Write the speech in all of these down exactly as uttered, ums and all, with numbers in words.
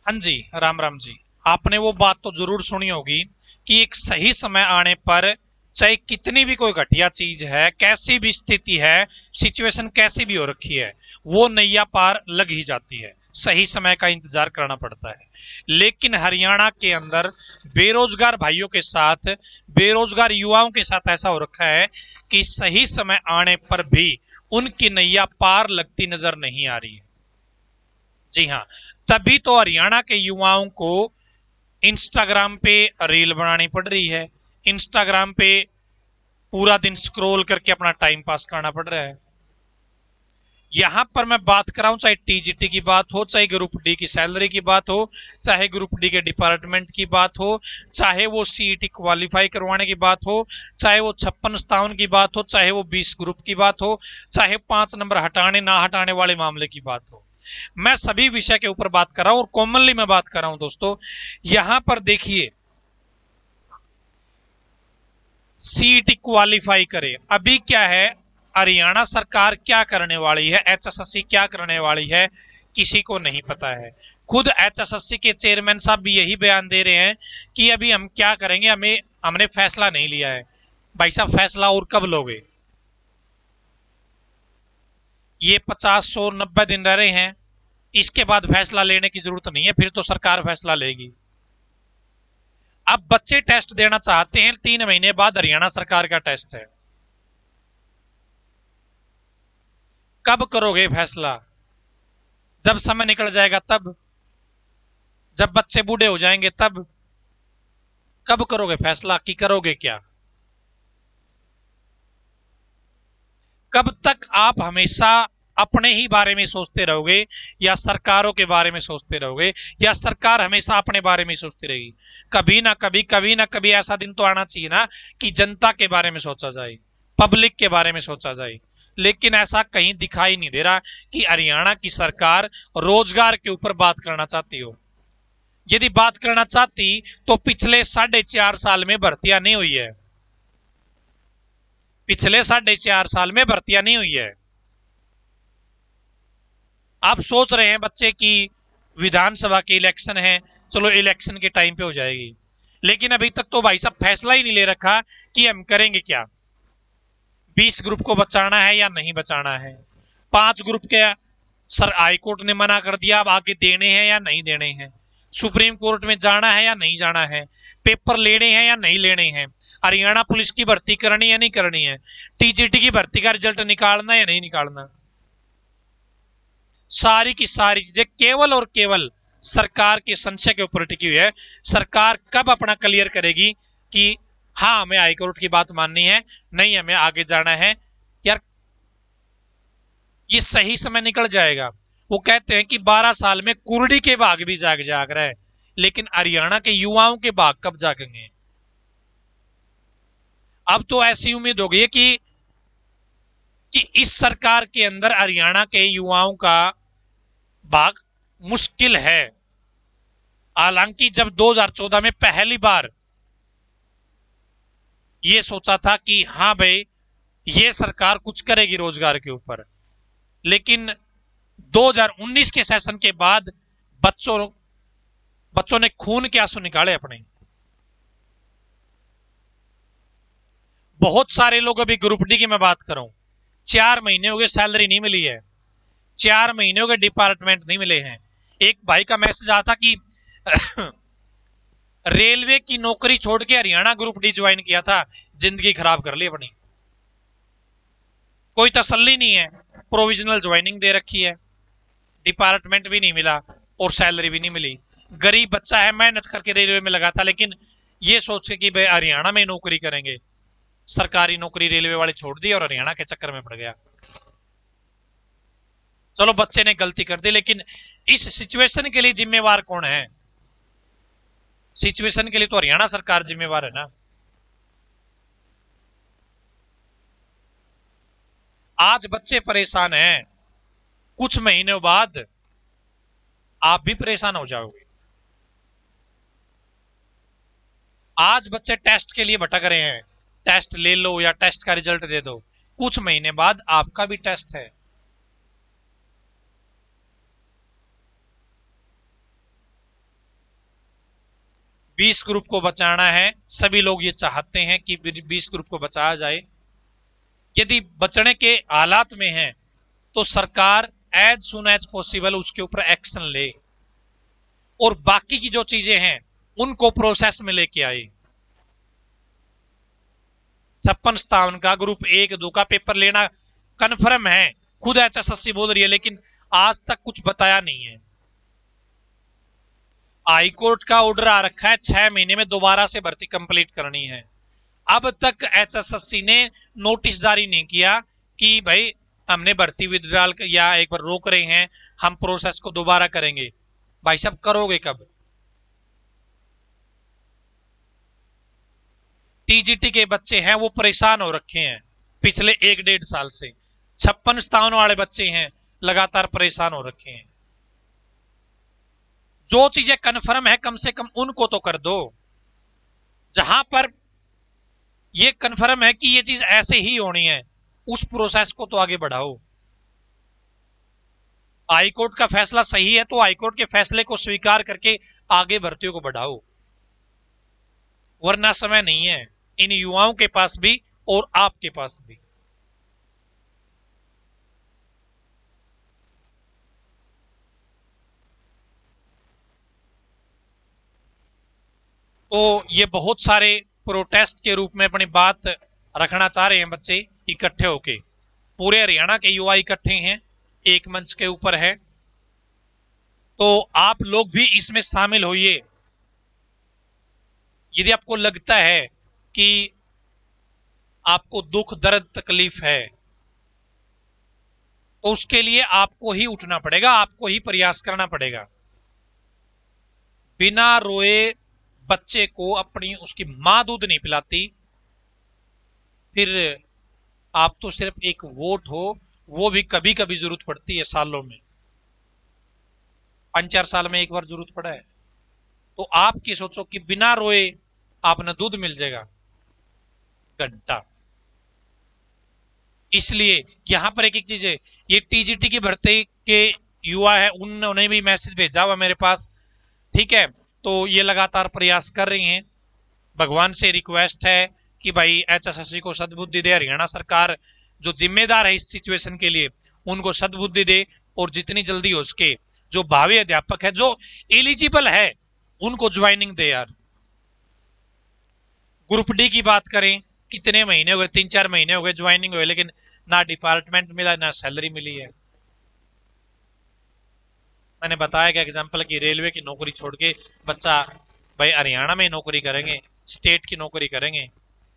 हाँ जी, राम राम जी। आपने वो बात तो जरूर सुनी होगी कि एक सही समय आने पर चाहे कितनी भी कोई घटिया चीज है, कैसी भी स्थिति है, सिचुएशन कैसी भी हो रखी है, वो नैया पार लग ही जाती है। सही समय का इंतजार करना पड़ता है। लेकिन हरियाणा के अंदर बेरोजगार भाइयों के साथ, बेरोजगार युवाओं के साथ ऐसा हो रखा है कि सही समय आने पर भी उनकी नैया पार लगती नजर नहीं आ रही है। जी हाँ, तभी तो हरियाणा के युवाओं को इंस्टाग्राम पे रील बनानी पड़ रही है। इंस्टाग्राम पे पूरा दिन स्क्रॉल करके अपना टाइम पास करना पड़ रहा है। यहां पर मैं बात कर रहा हूं, चाहे टीजीटी की बात हो, चाहे ग्रुप डी की सैलरी की बात हो, चाहे ग्रुप डी के डिपार्टमेंट की बात हो, चाहे वो सीईटी क्वालिफाई करवाने की बात हो, चाहे वो छप्पन सत्तावन की बात हो, चाहे वो बीस ग्रुप की बात हो, चाहे पांच नंबर हटाने ना हटाने वाले मामले की बात हो। मैं सभी विषय के ऊपर बात कर रहा हूं और कॉमनली मैं बात कर रहा हूं दोस्तों। यहां पर देखिए, सीईटी क्वालिफाई करे, अभी क्या है, हरियाणा सरकार क्या करने वाली है, एचएसएससी क्या करने वाली है, किसी को नहीं पता है। खुद एचएसएससी के चेयरमैन साहब भी यही बयान दे रहे हैं कि अभी हम क्या करेंगे, हमें हमने फैसला नहीं लिया है। भाई साहब, फैसला और कब लोगे? ये पचास सौ नब्बे दिन रह रहे हैं, इसके बाद फैसला लेने की जरूरत नहीं है, फिर तो सरकार फैसला लेगी। अब बच्चे टेस्ट देना चाहते हैं, तीन महीने बाद हरियाणा सरकार का टेस्ट है। कब करोगे फैसला? जब समय निकल जाएगा तब? जब बच्चे बूढ़े हो जाएंगे तब? कब करोगे फैसला कि करोगे क्या? कब तक आप हमेशा अपने ही बारे में सोचते रहोगे, या सरकारों के बारे में सोचते रहोगे, या सरकार हमेशा अपने बारे में सोचती रहेगी? कभी ना कभी, कभी ना कभी ऐसा दिन तो आना चाहिए ना कि जनता के बारे में सोचा जाए, पब्लिक के बारे में सोचा जाए। लेकिन ऐसा कहीं दिखाई नहीं दे रहा कि हरियाणा की सरकार रोजगार के ऊपर बात करना चाहती हो। यदि बात करना चाहती तो पिछले साढ़े चार साल में भर्तियां नहीं हुई है। पिछले साढ़े चार साल में भर्तियां नहीं हुई है। आप सोच रहे हैं बच्चे की विधानसभा के इलेक्शन है, चलो इलेक्शन के टाइम पे हो जाएगी, लेकिन अभी तक तो भाई साहब फैसला ही नहीं ले रखा कि हम करेंगे क्या। बीस ग्रुप को बचाना है या नहीं बचाना है? पांच ग्रुप के सर हाईकोर्ट ने मना कर दिया, अब आगे देने हैं या नहीं देने हैं? सुप्रीम कोर्ट में जाना है या नहीं जाना है? पेपर लेने हैं या नहीं लेने हैं? हरियाणा पुलिस की भर्ती करनी या नहीं करनी है? टीजीटी की भर्ती का रिजल्ट निकालना या नहीं निकालना? सारी की सारी चीजें केवल और केवल सरकार के संशय के ऊपर टिकी हुई है। सरकार कब अपना क्लियर करेगी कि हाँ हमें हाईकोर्ट की बात माननी है, नहीं हमें आगे जाना है? यार, ये सही समय निकल जाएगा। वो कहते हैं कि बारह साल में कुर्डी के भाग भी जाग जाग रहा है, लेकिन हरियाणा के युवाओं के भाग कब जागेंगे? अब तो ऐसी उम्मीद हो गई है कि कि इस सरकार के अंदर हरियाणा के युवाओं का भाग मुश्किल है। हालांकि जब दो हज़ार चौदह में पहली बार ये सोचा था कि हाँ भाई ये सरकार कुछ करेगी रोजगार के ऊपर, लेकिन दो हज़ार उन्नीस के सेशन के बाद बच्चों बच्चों ने खून के आंसू निकाले अपने। बहुत सारे लोग, अभी ग्रुप डी की मैं बात करूं, चार महीने हो गए सैलरी नहीं मिली है, चार महीने हो गए डिपार्टमेंट नहीं मिले हैं। एक भाई का मैसेज आया था कि रेलवे की नौकरी छोड़ के हरियाणा ग्रुप डी ज्वाइन किया था, जिंदगी खराब कर ली अपनी। कोई तसल्ली नहीं है, प्रोविजनल ज्वाइनिंग दे रखी है, डिपार्टमेंट भी नहीं मिला और सैलरी भी नहीं मिली। गरीब बच्चा है, मेहनत करके रेलवे में लगा था, लेकिन ये सोच के कि भाई हरियाणा में नौकरी करेंगे, सरकारी नौकरी रेलवे वाले छोड़ दी और हरियाणा के चक्कर में पड़ गया। चलो बच्चे ने गलती कर दी, लेकिन इस सिचुएशन के लिए जिम्मेवार कौन है? सिचुएशन के लिए तो हरियाणा सरकार जिम्मेवार है ना। आज बच्चे परेशान हैं, कुछ महीनों बाद आप भी परेशान हो जाओगे। आज बच्चे टेस्ट के लिए भटक रहे हैं, टेस्ट ले लो या टेस्ट का रिजल्ट दे दो, कुछ महीने बाद आपका भी टेस्ट है। बीस ग्रुप को बचाना है, सभी लोग ये चाहते हैं कि बीस ग्रुप को बचाया जाए। यदि बचने के हालात में है तो सरकार एज सुन एज पॉसिबल उसके ऊपर एक्शन ले और बाकी की जो चीजें हैं उनको प्रोसेस में लेके आए। छप्पन सत्तावन का ग्रुप एक दो का पेपर लेना कन्फर्म है, खुद एच एस एस सी बोल रही है, लेकिन आज तक कुछ बताया नहीं है। हाई कोर्ट का ऑर्डर आ रखा है छह महीने में दोबारा से भर्ती कंप्लीट करनी है। अब तक एच एस एस सी ने नोटिस जारी नहीं किया कि भाई हमने भर्ती विड्रॉल या एक बार रोक रहे हैं, हम प्रोसेस को दोबारा करेंगे। भाई साहब करोगे कब? टी जी टी के बच्चे हैं वो परेशान हो रखे हैं पिछले एक डेढ़ साल से। छप्पन सत्तावन वाले बच्चे हैं लगातार परेशान हो रखे हैं। जो चीजें कन्फर्म है कम से कम उनको तो कर दो। जहां पर ये कन्फर्म है कि ये चीज ऐसे ही होनी है उस प्रोसेस को तो आगे बढ़ाओ। हाईकोर्ट का फैसला सही है तो हाईकोर्ट के फैसले को स्वीकार करके आगे भर्तियों को बढ़ाओ, वरना समय नहीं है इन युवाओं के पास भी और आपके पास भी। तो ये बहुत सारे प्रोटेस्ट के रूप में अपनी बात रखना चाह रहे हैं बच्चे इकट्ठे होके। पूरे हरियाणा के युवा इकट्ठे हैं, एक मंच के ऊपर है, तो आप लोग भी इसमें शामिल होइए। यदि आपको लगता है कि आपको दुख दर्द तकलीफ है तो उसके लिए आपको ही उठना पड़ेगा, आपको ही प्रयास करना पड़ेगा। बिना रोए बच्चे को अपनी उसकी मां दूध नहीं पिलाती, फिर आप तो सिर्फ एक वोट हो, वो भी कभी कभी जरूरत पड़ती है, सालों में पांच चार साल में एक बार जरूरत पड़ा है। तो आप की सोचो कि बिना रोए आपने दूध मिल जाएगा घंटा। इसलिए यहां पर एक एक चीज है, ये टी जी टी की भर्ती के युवा है उन्होंने भी मैसेज भेजा हुआ मेरे पास, ठीक है। तो ये लगातार प्रयास कर रही हैं। भगवान से रिक्वेस्ट है कि भाई एच एस एस सी को सद्बुद्धि दे, हरियाणा सरकार जो जिम्मेदार है इस सिचुएशन के लिए उनको सद्बुद्धि दे और जितनी जल्दी हो सके जो भावी अध्यापक है जो एलिजिबल है उनको ज्वाइनिंग दे यार। ग्रुप डी की बात करें, कितने महीने हो गए, तीन चार महीने हो गए ज्वाइनिंग हुए, लेकिन ना डिपार्टमेंट मिला ना सैलरी मिली है। मैंने बताया कि एग्जाम्पल की रेलवे की नौकरी छोड़ के बच्चा भाई हरियाणा में नौकरी करेंगे, स्टेट की नौकरी करेंगे,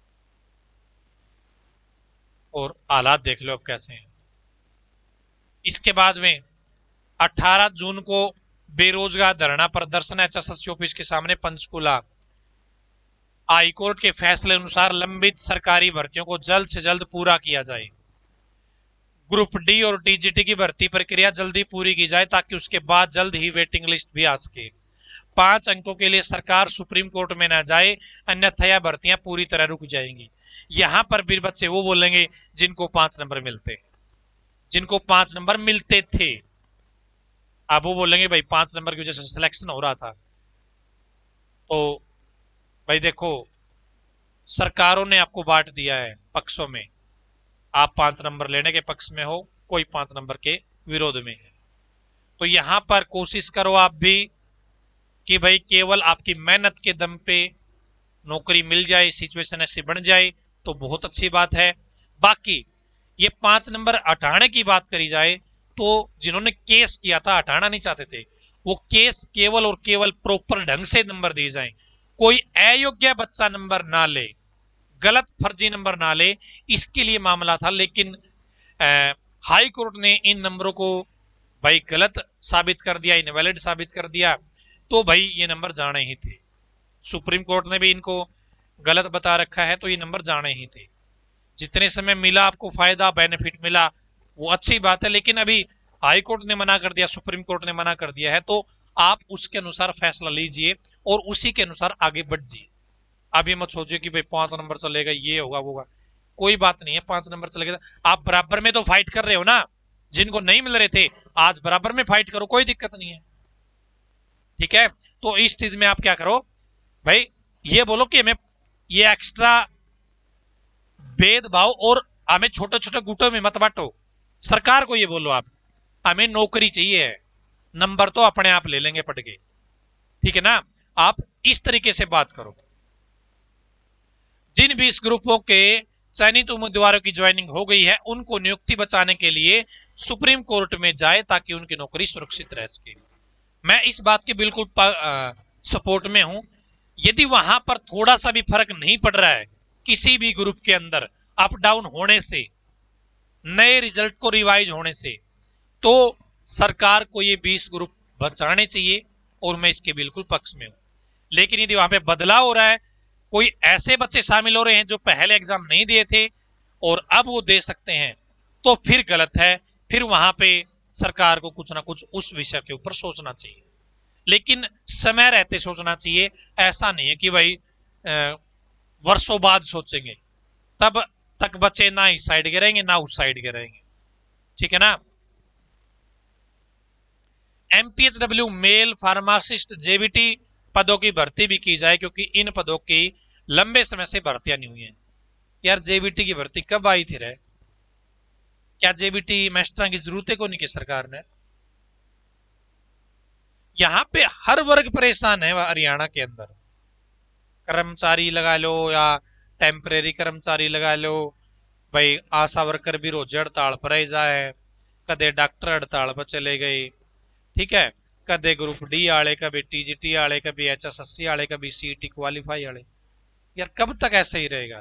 और हालात देख लो अब कैसे हैं। इसके बाद में अठारह जून को बेरोजगार धरना प्रदर्शन H S S C office के सामने पंचकुला। हाईकोर्ट के फैसले अनुसार लंबित सरकारी भर्तियों को जल्द से जल्द पूरा किया जाए। ग्रुप डी और टी जी टी की भर्ती प्रक्रिया जल्दी पूरी की जाए ताकि उसके बाद जल्द ही वेटिंग लिस्ट भी आ सके। पांच अंकों के लिए सरकार सुप्रीम कोर्ट में ना जाए, अन्यथा यह भर्तियां पूरी तरह रुक जाएंगी। यहां पर भी बच्चे वो बोलेंगे जिनको पांच नंबर मिलते जिनको पांच नंबर मिलते थे, अब वो बोलेंगे भाई पांच नंबर की वजह से सिलेक्शन हो रहा था। तो भाई देखो, सरकारों ने आपको बांट दिया है पक्षों में, आप पांच नंबर लेने के पक्ष में हो, कोई पांच नंबर के विरोध में है। तो यहां पर कोशिश करो आप भी कि भाई केवल आपकी मेहनत के दम पे नौकरी मिल जाए, सिचुएशन ऐसी बन जाए तो बहुत अच्छी बात है। बाकी ये पांच नंबर हटाने की बात करी जाए तो जिन्होंने केस किया था हटाना नहीं चाहते थे, वो केस केवल और केवल प्रॉपर ढंग से नंबर दिए जाएं, कोई अयोग्य बच्चा नंबर ना ले, गलत फर्जी नंबर ना ले, इसके लिए मामला था। लेकिन हाई कोर्ट ने इन नंबरों को भाई गलत साबित कर दिया, इनवैलिड साबित कर दिया, तो भाई ये नंबर जाने ही थे। सुप्रीम कोर्ट ने भी इनको गलत बता रखा है तो ये नंबर जाने ही थे। जितने समय मिला आपको फायदा बेनिफिट मिला वो अच्छी बात है, लेकिन अभी हाई कोर्ट ने मना कर दिया, सुप्रीम कोर्ट ने मना कर दिया है, तो आप उसके अनुसार फैसला लीजिए और उसी के अनुसार आगे बढ़िए। आप ये मत सोचिए कि भाई पांच नंबर चलेगा, ये होगा वो होगा, कोई बात नहीं है। पांच नंबर चलेगा, आप बराबर में तो फाइट कर रहे हो ना, जिनको नहीं मिल रहे थे आज बराबर में फाइट करो, कोई दिक्कत नहीं है, ठीक है। तो इस चीज में आप क्या करो भाई ये बोलो कि हमें ये एक्स्ट्रा भेदभाव और हमें छोटे छोटे गुटों में मत बांटो। सरकार को ये बोलो आप, हमें नौकरी चाहिए है, नंबर तो अपने आप ले लेंगे पढ़ के, ठीक है ना। आप इस तरीके से बात करो। जिन भी इस ग्रुपों के चयनित उम्मीदवारों की ज्वाइनिंग हो गई है उनको नियुक्ति बचाने के लिए सुप्रीम कोर्ट में जाए ताकि उनकी नौकरी सुरक्षित रह सके। मैं इस बात के बिल्कुल सपोर्ट में हूं। यदि वहां पर थोड़ा सा भी फर्क नहीं पड़ रहा है किसी भी ग्रुप के अंदर अप डाउन होने से, नए रिजल्ट को रिवाइज होने से, तो सरकार को ये बीस ग्रुप बचाने चाहिए और मैं इसके बिल्कुल पक्ष में हूं। लेकिन यदि वहां पे बदलाव हो रहा है, कोई ऐसे बच्चे शामिल हो रहे हैं जो पहले एग्जाम नहीं दिए थे और अब वो दे सकते हैं, तो फिर गलत है। फिर वहां पे सरकार को कुछ ना कुछ उस विषय के ऊपर सोचना चाहिए, लेकिन समय रहते सोचना चाहिए। ऐसा नहीं है कि भाई वर्षों बाद सोचेंगे, तब तक बच्चे ना इस साइड के रहेंगे ना उस साइड के रहेंगे, ठीक है ना। एमपीएचडब्ल्यू मेल फार्मासिस्ट जेबीटी पदों की भर्ती भी की जाए, क्योंकि इन पदों की लंबे समय से भर्तियां नहीं हुई हैं। यार जेबीटी की भर्ती कब आई थी रे? क्या जेबीटी मास्टरों की जरूरत को नहीं की सरकार ने? यहां पे हर वर्ग परेशान है हरियाणा के अंदर। कर्मचारी लगा लो या टेम्परेरी कर्मचारी लगा लो, भाई आशा वर्कर भी रोज हड़ताल पर रह जाए, कदे डॉक्टर हड़ताल पर चले गए, ठीक है, कदे ग्रुप डी आले, कभी टीजीटी आले, कभी एचएसएससी आले, कभी सीईटी क्वालिफाई आले। यार कब तक ऐसे ही रहेगा?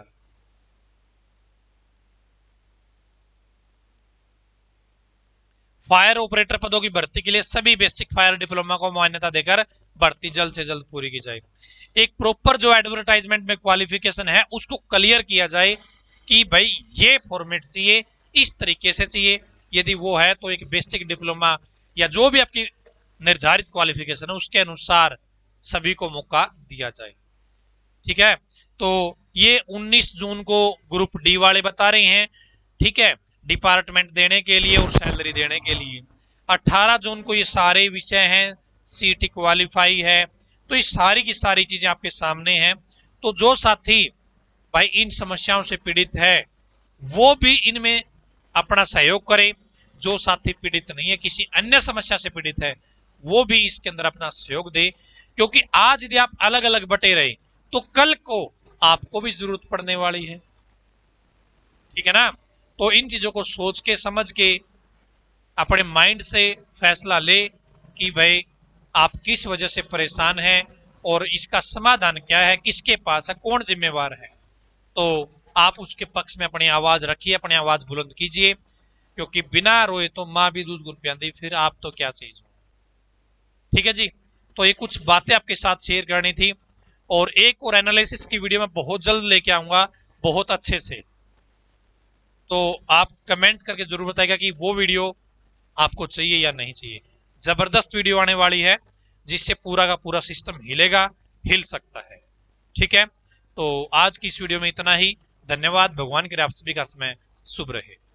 फायर ऑपरेटर पदों की भर्ती के लिए सभी बेसिक फायर डिप्लोमा को मान्यता देकर भर्ती जल्द से जल्द पूरी की जाए। एक प्रॉपर जो एडवर्टाइजमेंट में क्वालिफिकेशन है उसको क्लियर किया जाए कि भाई ये फॉर्मेट चाहिए, इस तरीके से चाहिए। यदि वो है तो एक बेसिक डिप्लोमा या जो भी आपकी निर्धारित क्वालिफिकेशन है उसके अनुसार सभी को मौका दिया जाए, ठीक है। तो ये उन्नीस जून को ग्रुप डी वाले बता रहे हैं, ठीक है, डिपार्टमेंट देने के लिए और सैलरी देने के लिए। अठारह जून को ये सारे विषय हैं, सीटी क्वालिफाई है, तो ये सारी की सारी चीजें आपके सामने हैं। तो जो साथी भाई इन समस्याओं से पीड़ित है वो भी इनमें अपना सहयोग करे। जो साथी पीड़ित नहीं है, किसी अन्य समस्या से पीड़ित है, वो भी इसके अंदर अपना सहयोग दे, क्योंकि आज यदि आप अलग अलग बटे रहे तो कल को आपको भी जरूरत पड़ने वाली है, ठीक है ना। तो इन चीजों को सोच के समझ के अपने माइंड से फैसला ले कि भाई आप किस वजह से परेशान हैं और इसका समाधान क्या है, किसके पास है, कौन जिम्मेवार है। तो आप उसके पक्ष में अपनी आवाज रखिए, अपनी आवाज बुलंद कीजिए, क्योंकि बिना रोए तो माँ भी दूध गुड़ पिलाती, फिर आप तो क्या चीज हो, ठीक है जी। तो ये कुछ बातें आपके साथ शेयर करनी थी, और एक और एनालिसिस की वीडियो मैं बहुत जल्द लेके आऊंगा बहुत अच्छे से। तो आप कमेंट करके जरूर बताइएगा कि वो वीडियो आपको चाहिए या नहीं चाहिए। जबरदस्त वीडियो आने वाली है जिससे पूरा का पूरा सिस्टम हिलेगा, हिल सकता है, ठीक है। तो आज की इस वीडियो में इतना ही। धन्यवाद। भगवान करे आप सभी का समय शुभ रहे।